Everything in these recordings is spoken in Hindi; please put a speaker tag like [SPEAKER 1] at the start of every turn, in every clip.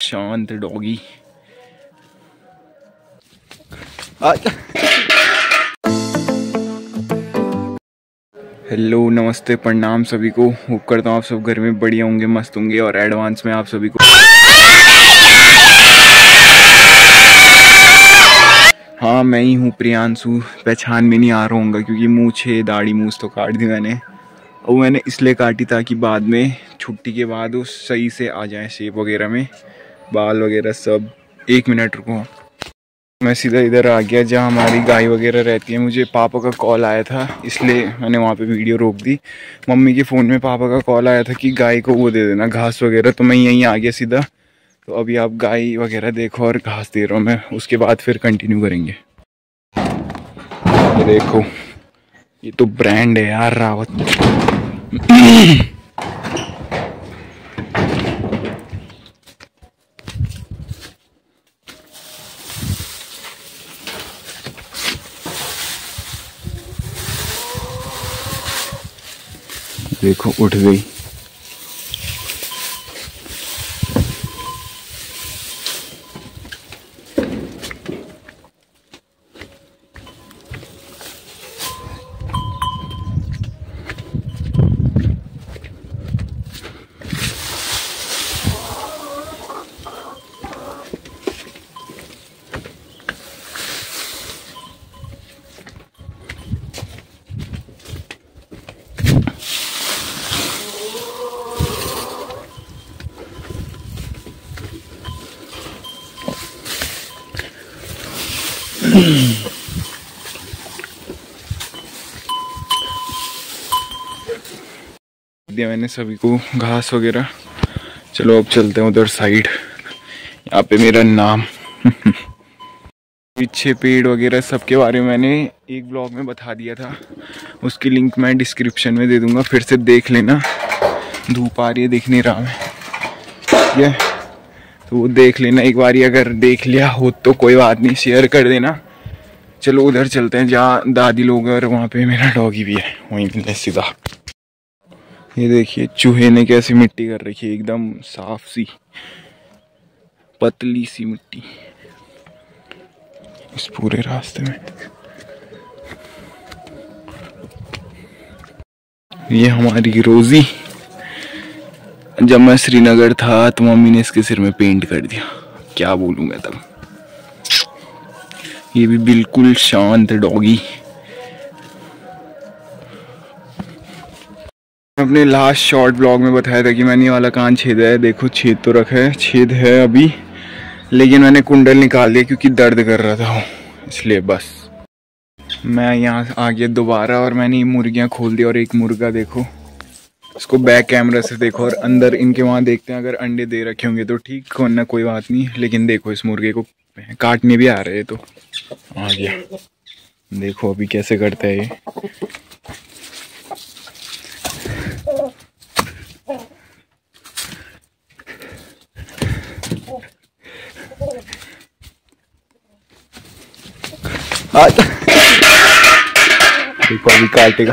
[SPEAKER 1] शांत डॉगी। हेलो, नमस्ते, प्रणाम सभी को। होप करता हूँ आप सब घर में बढ़िया होंगे, मस्त होंगे और एडवांस में आप सभी को हाँ, मैं ही हूँ प्रियांशु। पहचान में नहीं आ रहा होगा क्योंकि मूछे दाढ़ी मूछ तो काट दी मैंने। और मैंने इसलिए काटी ताकि बाद में छुट्टी के बाद वो सही से आ जाए शेप वगैरह में, बाल वगैरह सब। 1 मिनट रुको, मैं सीधा इधर आ गया जहाँ हमारी गाय वगैरह रहती है। मुझे पापा का कॉल आया था इसलिए मैंने वहाँ पे वीडियो रोक दी। मम्मी के फ़ोन में पापा का कॉल आया था कि गाय को वो दे देना घास वगैरह, तो मैं यहीं आ गया सीधा। तो अभी आप गाय वगैरह देखो और घास दे रहा हूँ मैं, उसके बाद फिर कंटिन्यू करेंगे। ये देखो, ये तो ब्रांड है यार, रावत। देखो उठ गई। दिया मैंने सभी को घास वगैरह। चलो अब चलते हैं उधर साइड। यहाँ पे मेरा नाम पीछे पेड़ वगैरह सबके बारे में मैंने एक ब्लॉग में बता दिया था, उसकी लिंक मैं डिस्क्रिप्शन में दे दूंगा, फिर से देख लेना। धूप आ रही है, दिख नहीं रहा मैं, ठीक है? तो वो देख लेना एक बार, अगर देख लिया हो तो कोई बात नहीं, शेयर कर देना। चलो उधर चलते हैं जहाँ दादी लोग हैं और वहाँ पे मेरा डॉगी भी है, वहीं मिलते सीधा। ये देखिए चूहे ने कैसी मिट्टी कर रखी है, एकदम साफ सी पतली सी मिट्टी इस पूरे रास्ते में। ये हमारी रोजी, जब मैं श्रीनगर था तो मम्मी ने इसके सिर में पेंट कर दिया, क्या बोलूं मैं तब। ये भी बिल्कुल शांत डॉगी। अपने लास्ट शॉर्ट ब्लॉग में बताया था कि मैंने ये वाला कान छेदा है। देखो छेद तो रखा है, छेद है अभी, लेकिन मैंने कुंडल निकाल दिया क्योंकि दर्द कर रहा था इसलिए। बस मैं यहाँ आ गया दोबारा और मैंने ये मुर्गियाँ खोल दी। और एक मुर्गा देखो, इसको बैक कैमरा से देखो, और अंदर इनके वहाँ देखते हैं, अगर अंडे दे रखे होंगे तो ठीक, वरना कोई बात नहीं। लेकिन देखो इस मुर्गे को काटने भी आ रहे हैं, तो आ गया। देखो अभी कैसे करता है ये। देखो अभी काटेगा।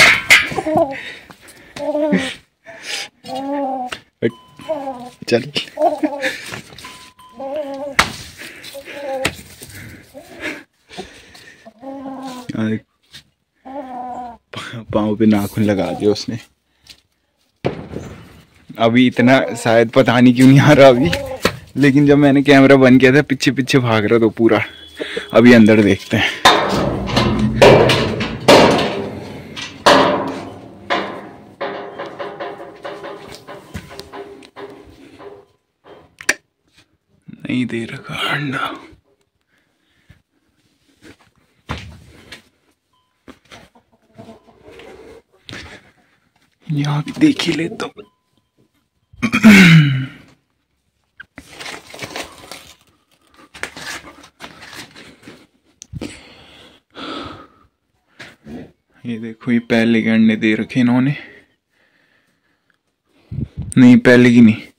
[SPEAKER 1] चल पाँव पे नाखून लगा दिया उसने। अभी इतना शायद पता नहीं क्यों नहीं आ रहा अभी, लेकिन जब मैंने कैमरा बंद किया था पीछे पीछे भाग रहा तो पूरा। अभी अंदर देखते हैं। नहीं दे रखा अंडा। यहाँ भी देख ही ले तो। ये देखो, ये पहले के अंडे दे रखे इन्होंने। नहीं पहले की नहीं,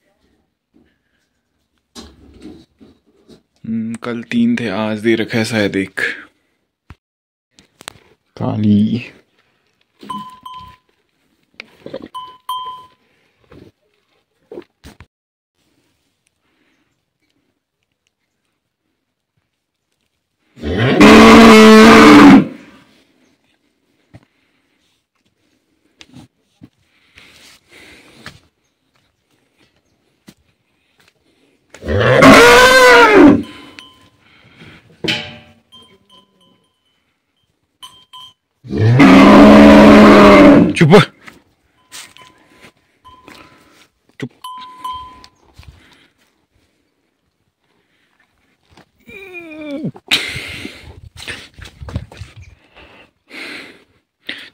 [SPEAKER 1] कल 3 थे, आज दे रखा है शायद एक। काली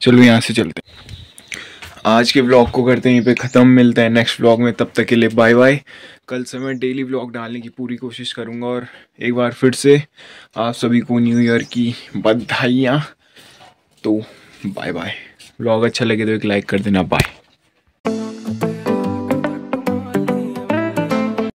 [SPEAKER 1] चलो यहाँ से चलते हैं। आज के व्लॉग को करते हैं यहीं पे ख़त्म, मिलते हैं नेक्स्ट व्लॉग में, तब तक के लिए बाय बाय। कल से मैं डेली व्लॉग डालने की पूरी कोशिश करूँगा। और एक बार फिर से आप सभी को न्यू ईयर की बधाइयाँ। तो बाय बाय। व्लॉग अच्छा लगे तो एक लाइक कर देना। बाय।